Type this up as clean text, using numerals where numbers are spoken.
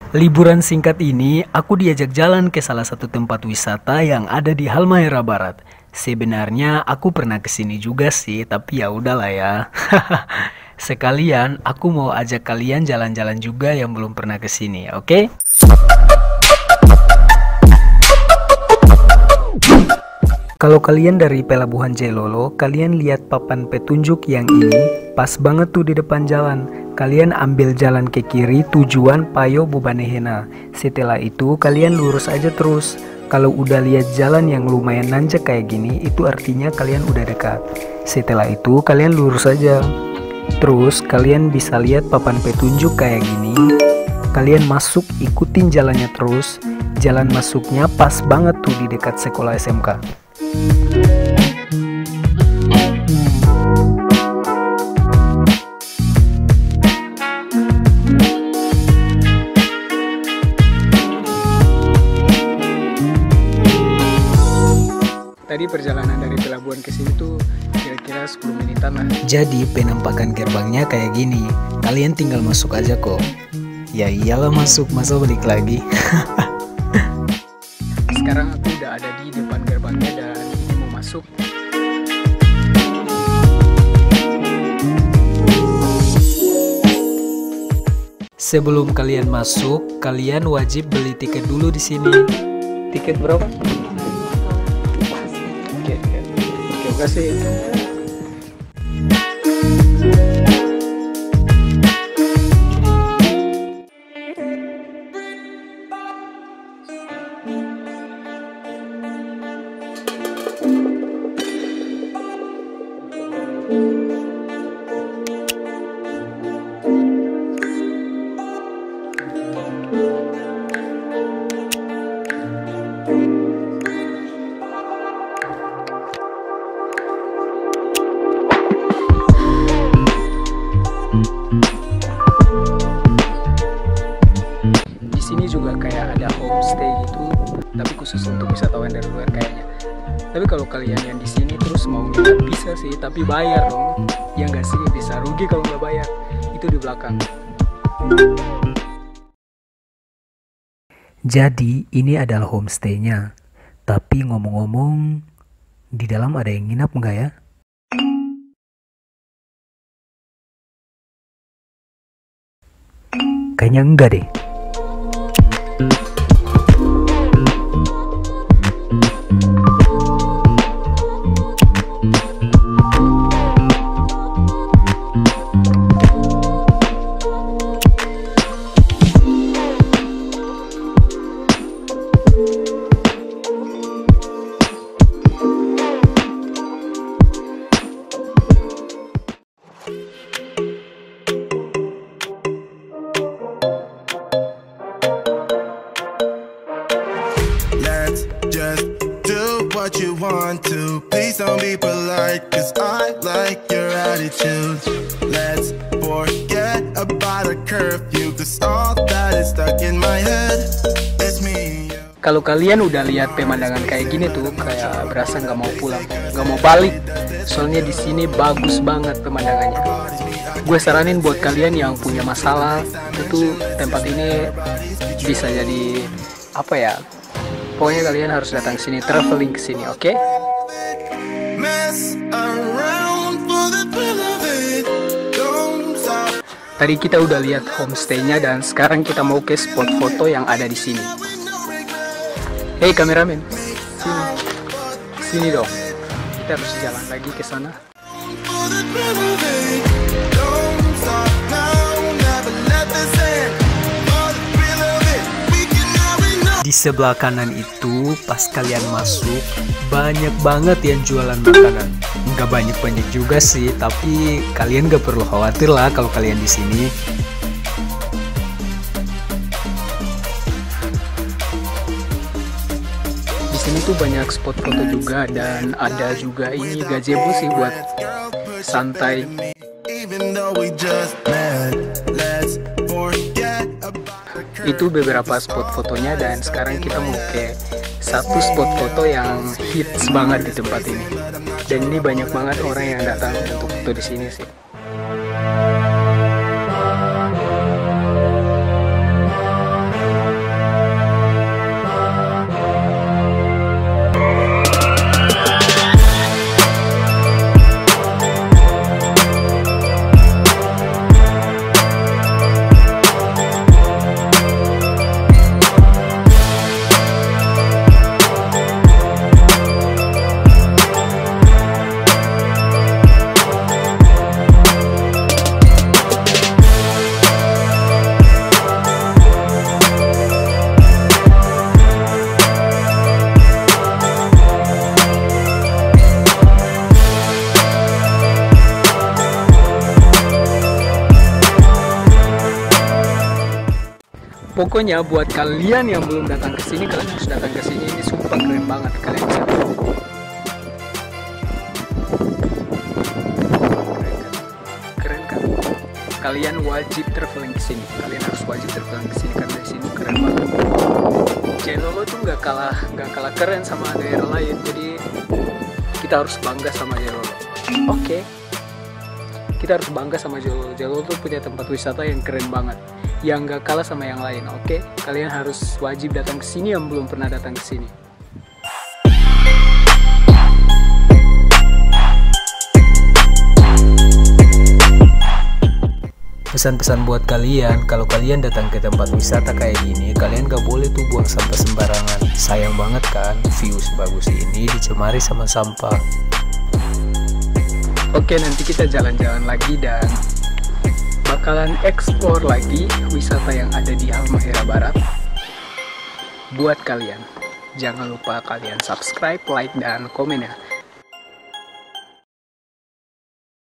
Liburan singkat ini, aku diajak jalan ke salah satu tempat wisata yang ada di Halmahera Barat. Sebenarnya aku pernah kesini juga sih, tapi ya udahlah ya. Sekalian, aku mau ajak kalian jalan-jalan juga yang belum pernah kesini, oke? Kalau kalian dari Pelabuhan Jelolo, kalian lihat papan petunjuk yang ini, pas banget tuh di depan jalan. Kalian ambil jalan ke kiri tujuan Payo Bobanehena. Setelah itu kalian lurus aja terus. Kalau udah lihat jalan yang lumayan nanjak kayak gini, itu artinya kalian udah dekat. Setelah itu kalian lurus aja. Terus kalian bisa lihat papan petunjuk kayak gini. Kalian masuk, ikutin jalannya terus. Jalan masuknya pas banget tuh di dekat sekolah SMK. Tadi perjalanan dari pelabuhan ke sini tuh kira-kira 10 menitan lah. Jadi penampakan gerbangnya kayak gini. Kalian tinggal masuk aja kok. Ya iyalah masuk, masa balik lagi. Sekarang aku udah ada di depan gerbangnya dan ini mau masuk. Sebelum kalian masuk, kalian wajib beli tiket dulu di sini. Tiket berapa? Oke, kasih. Di sini juga kayak ada homestay gitu, tapi khusus untuk wisatawan dari luar kayaknya. Tapi kalau kalian yang di sini terus mau nginep bisa sih, tapi bayar dong. Ya nggak sih, bisa rugi kalau nggak bayar. Itu di belakang. Jadi ini adalah homestay-nya. Tapi ngomong-ngomong, di dalam ada yang nginap nggak ya? Kayaknya enggak deh. Just do what you want to. Please don't be polite, cause I like your attitude. Let's forget about a curfew, cause all that is stuck in my head. It's me. Kalau kalian udah lihat pemandangan kayak gini tuh, kayak berasa nggak mau pulang, nggak mau balik. Soalnya di sini bagus banget pemandangannya. Gue saranin buat kalian yang punya masalah, itu tempat ini bisa jadi apa ya? Pokoknya kalian harus datang ke sini, traveling ke sini, oke? Tadi kita udah lihat homestay-nya dan sekarang kita mau ke spot foto yang ada di sini. Hey kameramen, sini dong. Kita harus jalan lagi ke sana. Di sebelah kanan itu, pas kalian masuk, banyak banget yang jualan makanan. Nggak banyak-banyak juga sih, tapi kalian nggak perlu khawatir lah kalau kalian di sini. Di sini tuh banyak spot foto juga dan ada juga ini gazebo sih buat santai. Itu beberapa spot fotonya dan sekarang kita mau ke satu spot foto yang hits banget di tempat ini. Dan ini banyak banget orang yang datang untuk foto di sini sih. Pokoknya buat kalian yang belum datang ke sini, kalian harus datang ke sini. Ini sumpah keren banget, kalian bisa lihat. Keren kan? Kalian wajib traveling ke sini. Kalian harus wajib traveling ke sini karena di sini keren banget. Jelolo tuh nggak kalah keren sama daerah lain. Jadi kita harus bangga sama Jelolo. Oke. Kita harus bangga sama Jelolo. Jelolo tuh punya tempat wisata yang keren banget, yang gak kalah sama yang lain. Oke, kalian harus wajib datang ke sini yang belum pernah datang ke sini. Pesan-pesan buat kalian, kalau kalian datang ke tempat wisata kayak gini, kalian gak boleh tuh buang sampah sembarangan. Sayang banget kan, view sebagus ini dicemari sama sampah. Oke, nanti kita jalan-jalan lagi dan bakalan explore lagi wisata yang ada di Halmahera Barat. Buat kalian, jangan lupa kalian subscribe, like, dan komen ya.